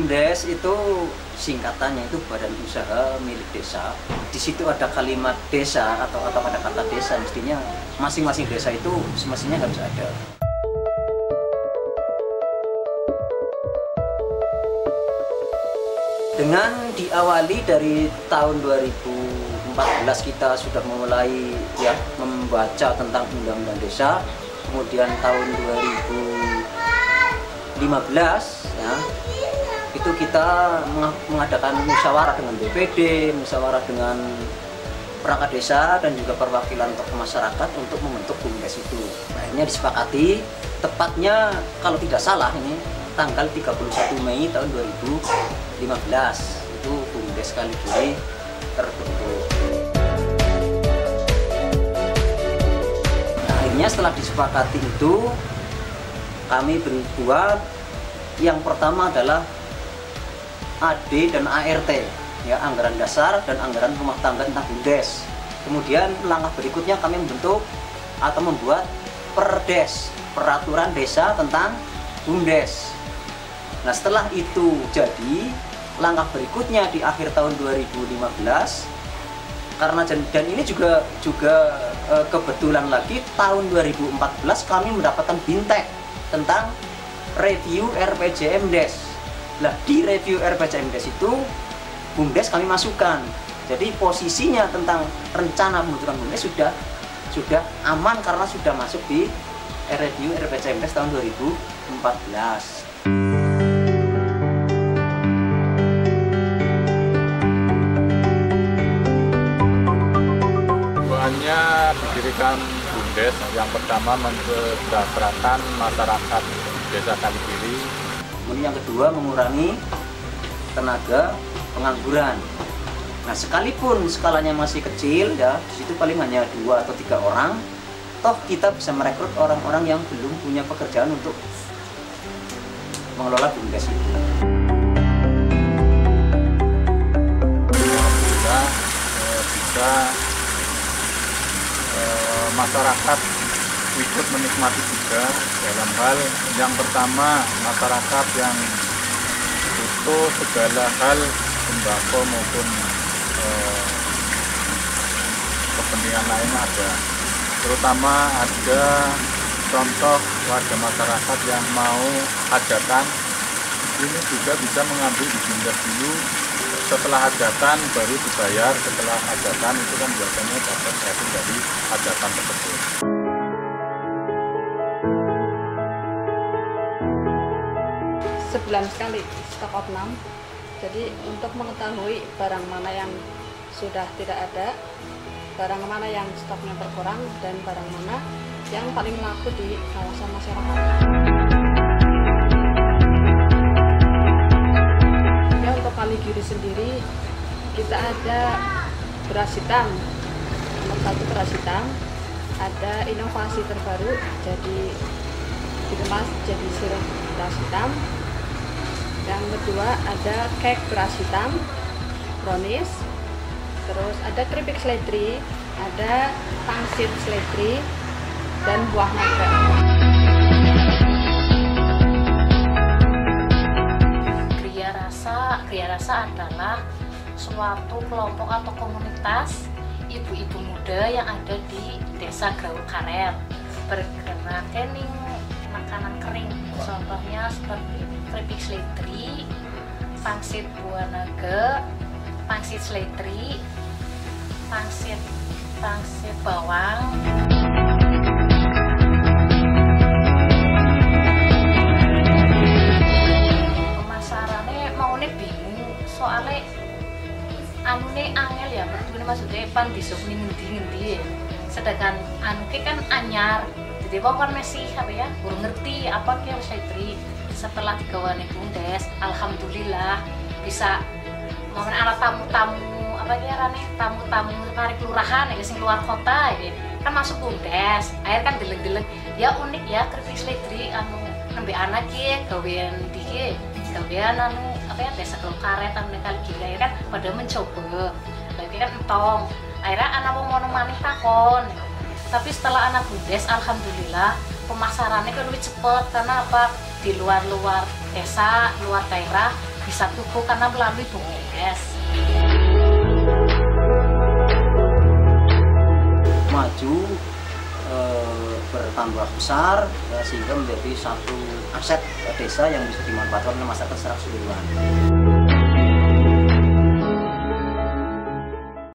BUMDes itu singkatannya itu Badan Usaha Milik Desa. Di situ ada kalimat desa atau ada kata desa, mestinya masing-masing desa itu semestinya harus ada. Dengan diawali dari tahun 2014 kita sudah memulai ya membaca tentang Undang-Undang Desa. Kemudian tahun 2015 ya itu kita mengadakan musyawarah dengan BPD, musyawarah dengan perangkat desa dan juga perwakilan tokoh masyarakat untuk membentuk BUMDes itu. Akhirnya disepakati, tepatnya kalau tidak salah ini tanggal 31 Mei tahun 2015 itu BUMDes Kaligiuri terbentuk. Nah, akhirnya setelah disepakati itu kami berbuat yang pertama adalah AD dan ART, ya, anggaran dasar dan anggaran rumah tangga tentang BUMDes. Kemudian langkah berikutnya kami membentuk atau membuat Perdes, peraturan desa tentang BUMDes. Nah, setelah itu jadi langkah berikutnya di akhir tahun 2015, karena dan ini juga kebetulan lagi tahun 2014 kami mendapatkan bintek tentang review RPJMDes. Nah, di review RPJMDes itu BUMDes kami masukkan. Jadi posisinya tentang rencana pembentukan BUMDes sudah aman karena sudah masuk di review RPJMDes tahun 2014. Tujuannya didirikan BUMDes yang pertama mensejahterakan masyarakat Desa Kaligiuri. Kemudian yang kedua mengurangi tenaga pengangguran. Nah, sekalipun skalanya masih kecil ya, di situ paling hanya 2 atau 3 orang, toh kita bisa merekrut orang-orang yang belum punya pekerjaan untuk mengelola BUMDes itu. Alhamdulillah bisa masyarakat ikut menikmati juga dalam hal yang pertama, masyarakat yang butuh segala hal sembako maupun kepentingan lain ada, terutama ada contoh warga masyarakat yang mau hajatan, ini juga bisa mengambil di BUMDes dulu, setelah hajatan baru dibayar. Setelah hajatan itu kan biasanya dapat profit dari hajatan tersebut. Sebulan sekali stok opnam. Jadi untuk mengetahui barang mana yang sudah tidak ada, barang mana yang stoknya berkurang, dan barang mana yang paling laku di kawasan masyarakat. Ya, untuk Kaligiuri sendiri kita ada beras hitam, nomor 1 beras hitam, ada inovasi terbaru jadi dikemas jadi sirup beras hitam. Yang kedua ada cake beras hitam, brownies, terus ada keripik seledri, ada pangsit seledri, dan buah naga. Kria Rasa adalah suatu kelompok atau komunitas ibu-ibu muda yang ada di Desa Grawul Karet, bergerak kening makanan kering, contohnya seperti keripik seledri, pangsit buah naga, pangsit seledri, pangsit bawang. Pemasarannya mau nih bingung soalnya anune angel ya, berarti maksudnya pan besok nih ngendi, sedangkan anuke kan anyar, jadi wong kan masih apa ya, kurang ngerti apa ki seledri. Setelah digawani BUMDes, alhamdulillah bisa momen anak tamu-tamu apa ya rane, tamu-tamu mari kelurahan ya sing luar kota ya kan masuk BUMDes. Akhir kan deleng-deleng ya unik ya keripik seledri anu nembe anak ki gawean iki gawean anu apa ya Desa Grawul Karet anu Kaligiuri kan pada mencoba. Lagi kan entong. Akhirnya anak wong ngono maneh takon. Tapi setelah anak BUMDes alhamdulillah pemasarannya kan lebih cepat karena apa? Di luar desa, luar daerah bisa tumbuh karena melalui bumdes. Maju bertambah besar ya, sehingga menjadi satu aset desa yang bisa dimanfaatkan oleh masyarakat secara keseluruhan.